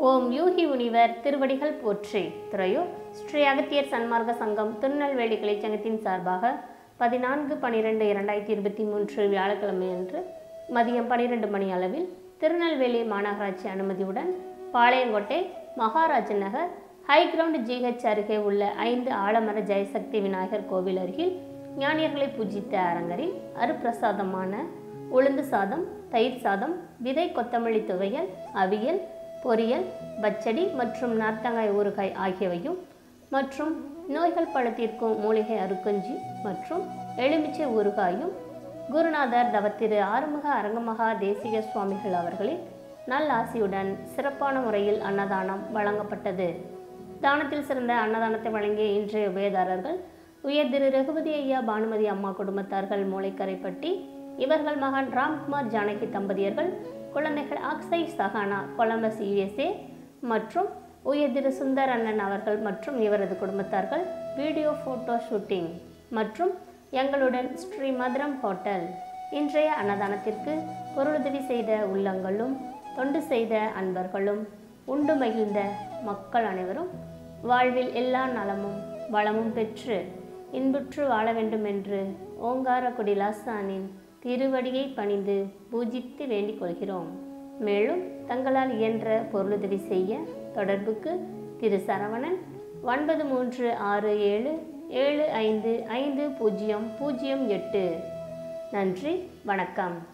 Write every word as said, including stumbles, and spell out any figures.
ஓம் யூகி முனிவர் திருவடிகள் போற்றி. துறையூர் ஸ்ரீ அகத்தியர் சன்மார்க்க சங்கம் திருநெல்வேலி கிளைச்சங்கத்தின் சார்பாக பதினான்கு பனிரெண்டு இரண்டாயிரத்தி இருபத்தி மூன்று வியாழக்கிழமை அன்று மதியம் பனிரெண்டு மணி அளவில் திருநெல்வேலி மாநகராட்சி அனுமதியுடன் பாளையங்கோட்டை மகாராஜ நகர் ஹைகிரவுண்ட் ஜிஹெச் அருகே உள்ள ஐந்து ஆலமர ஜெயசக்தி விநாயகர் கோவில் அருகில் ஞானியர்களை பூஜித்த அரங்கரில் அருப்பிரசாதமான உளுந்து சாதம், தயிர் சாதம், விதை கொத்தமல்லி துவையல், அவியல், பொரியல், பச்சடி மற்றும் நார்த்தங்காய் ஊறுகாய் ஆகியவையும் மற்றும் நோய்கள் பழத்திற்கும் மூலிகை அருக்கஞ்சி மற்றும் எலுமிச்சை ஊறுகாயும் குருநாதர் தவத்திரு ஆறுமுக அரங்கமகா தேசிக சுவாமிகள் அவர்களின் நல்லாசியுடன் சிறப்பான முறையில் அன்னதானம் வழங்கப்பட்டது. தானத்தில் சிறந்த அன்னதானத்தை வழங்கிய இன்றைய உபயதாரர்கள் உயர் திரு ரகுபதி ஐயா பானுமதி அம்மா குடும்பத்தார்கள் மூளைக்கரைப்பட்டி, இவர்கள் மகன் ராம்குமார் ஜானகி தம்பதியர்கள், குழந்தைகள் அக்ஷய் சஹானா கொலம்பஸ் யுஎஸ்ஏ மற்றும் உயர் திரு சுந்தர் அண்ணன் அவர்கள் மற்றும் இவரது குடும்பத்தார்கள் வீடியோ ஃபோட்டோ ஷூட்டிங் மற்றும் எங்களுடன் ஸ்ரீ மதுரம் ஹோட்டல். இன்றைய அன்னதானத்திற்கு பொருளுதவி செய்த உள்ளங்களும் தொண்டு செய்த அன்பர்களும் உண்டு மகிழ்ந்த மக்கள் அனைவரும் வாழ்வில் எல்லா நலமும் வளமும் பெற்று இன்புற்று வாழ வேண்டும் என்று ஓங்காரக்குடி லாசானின் திருவடியை பணிந்து பூஜித்து வேண்டிக் கொள்கிறோம். மேலும் தங்களால் இயன்ற பொருளுதவி செய்ய தொடர்புக்கு திரு சரவணன் ஒன்பது மூன்று ஆறு ஏழு ஏழு ஐந்து ஐந்து பூஜ்ஜியம் பூஜ்ஜியம் எட்டு. நன்றி, வணக்கம்.